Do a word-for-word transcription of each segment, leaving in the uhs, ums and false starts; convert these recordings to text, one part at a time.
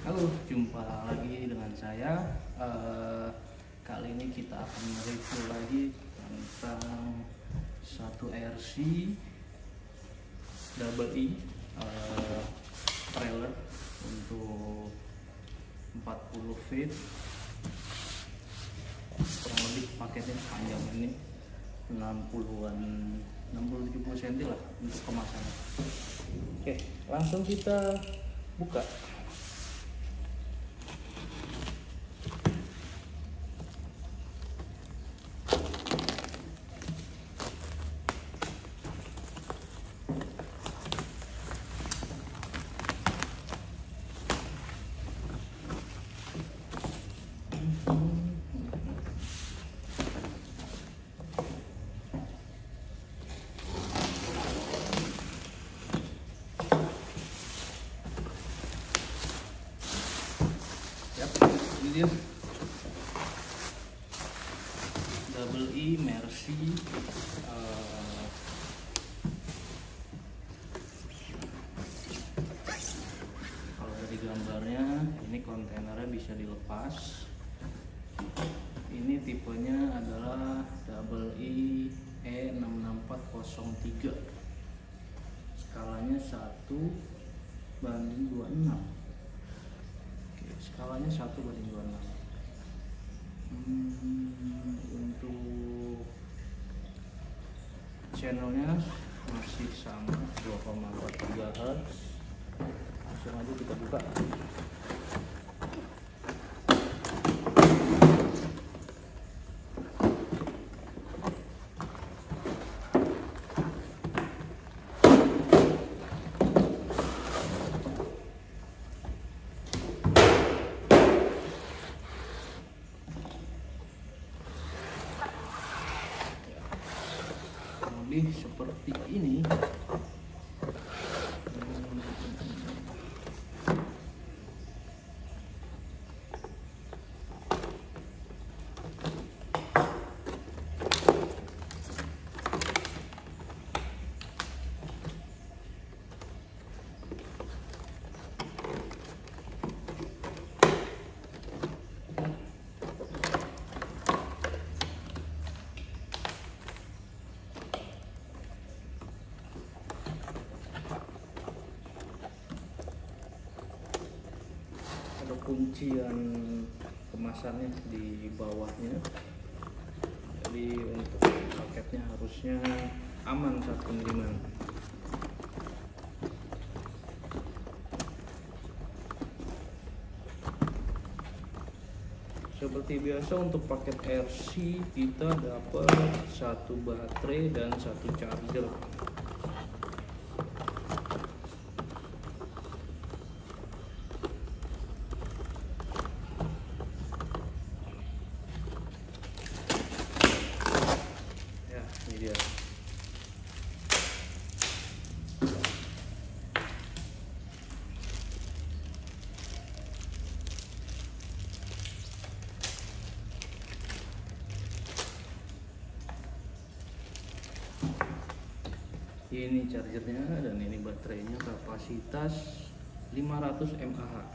Halo, jumpa lagi dengan saya. Uh, kali ini kita akan mereview lagi tentang satu R C double E uh, trailer untuk empat puluh feet. Kurang lebih paketnya panjang ini enam puluhan, enam puluh tujuh puluh sentimeter lah untuk kemasannya. Oke, langsung kita buka. Ini dia double E Mercy. Uh, kalau dari gambarnya ini kontainernya bisa dilepas. Ini tipenya adalah double E E enam enam empat nol tiga, skalanya satu banding dua puluh enam. Skalanya satu banding dua puluh enam. Hmm, untuk channelnya masih sama dua koma empat gigahertz. Langsung aja kita buka. Seperti ini. Ada kuncian kemasannya di bawahnya, jadi untuk paketnya harusnya aman saat pengiriman. Seperti biasa untuk paket R C kita dapat satu baterai dan satu charger. Ini dia. Ini chargernya dan ini baterainya, kapasitas lima ratus mAh.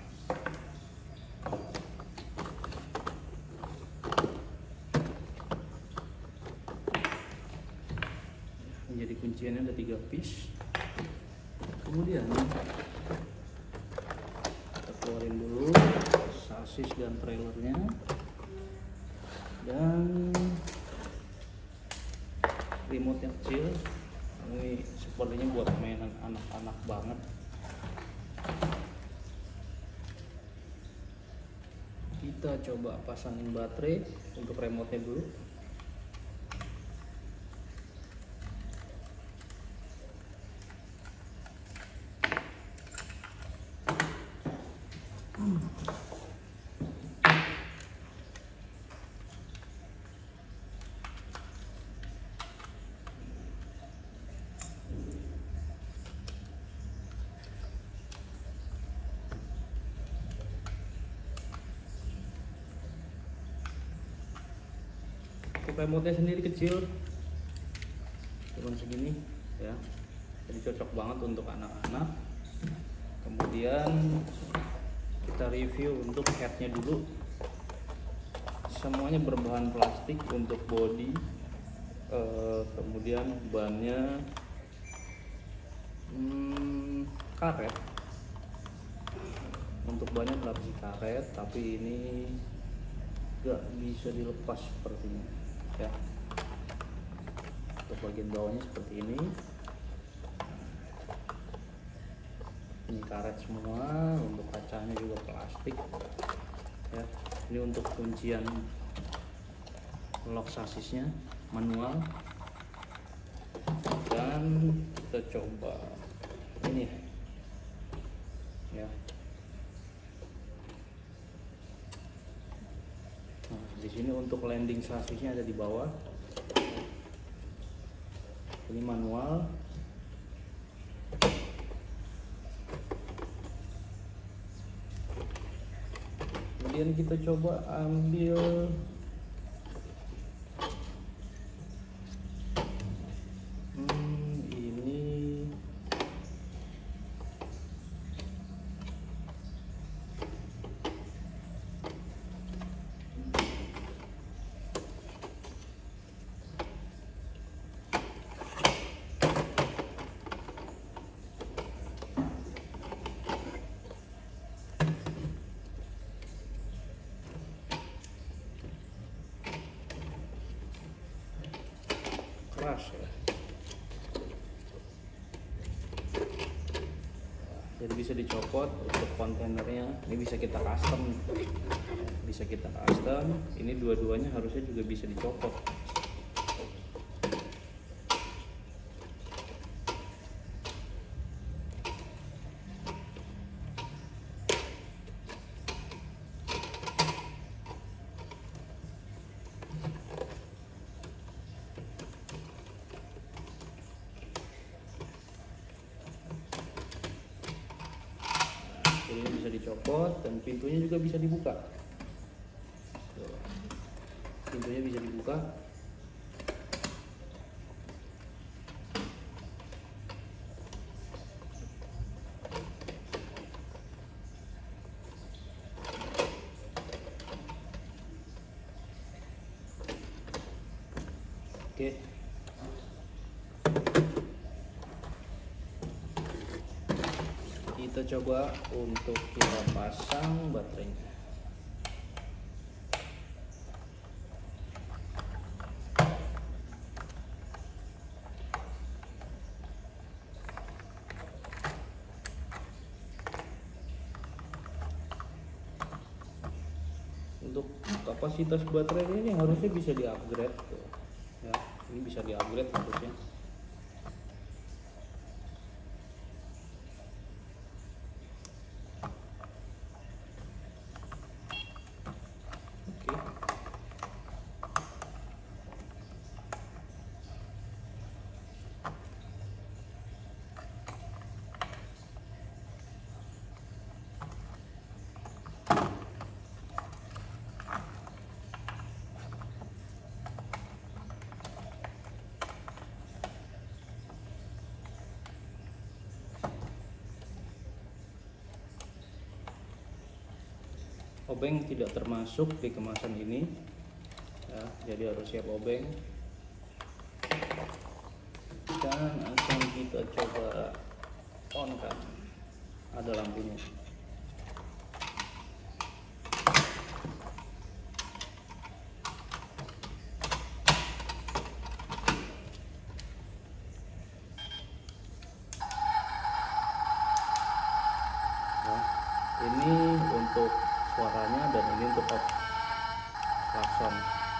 Jadi kunciannya ada tiga piece. Kemudian kita keluarin dulu sasis dan trailernya, dan remote yang kecil. Ini sepertinya buat mainan anak-anak banget. Kita coba pasangin baterai untuk remote-nya dulu. Remote-nya sendiri kecil, cuma segini ya, jadi cocok banget untuk anak-anak. Kemudian kita review untuk headnya dulu. Semuanya berbahan plastik untuk body, uh, kemudian bannya hmm, karet. Untuk bannya berlapis karet, tapi ini gak bisa dilepas sepertinya ya. Untuk bagian bawahnya seperti ini. Ini karet semua, untuk kacanya juga plastik ya. Ini untuk kuncian lock sasisnya manual. Dan kita coba ini ya. Nah, di sini untuk landing sasisnya ada di bawah. Ini manual. Kemudian kita coba ambil hmm, ini keras ya. Jadi bisa dicopot untuk kontainernya. Ini bisa kita custom, bisa kita custom. Ini dua-duanya harusnya juga bisa dicopot. Ini bisa dicopot dan pintunya juga bisa dibuka. Tuh. Pintunya bisa dibuka. Oke. Kita coba untuk kita pasang baterainya. Untuk kapasitas baterai ini harusnya bisa di-upgrade tuh. Ya, ini bisa di-upgrade harusnya. Obeng tidak termasuk di kemasan ini ya, jadi harus siap obeng. Dan langsung kita coba on kan, ada lampunya. Nah, ini untuk suaranya dan ini untuk off klakson.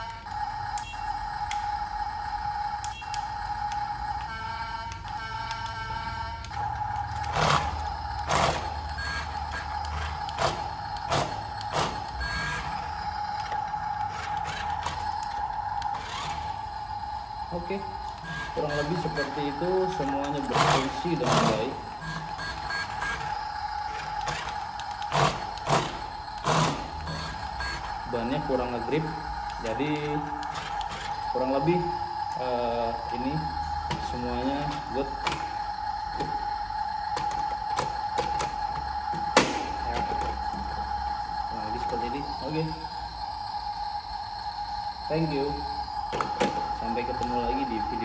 Oke, kurang lebih seperti itu, semuanya berfungsi dengan baik. Bannya kurang ngegrip, jadi kurang lebih uh, ini semuanya good. Ya. Oke, thank you, sampai ketemu lagi di video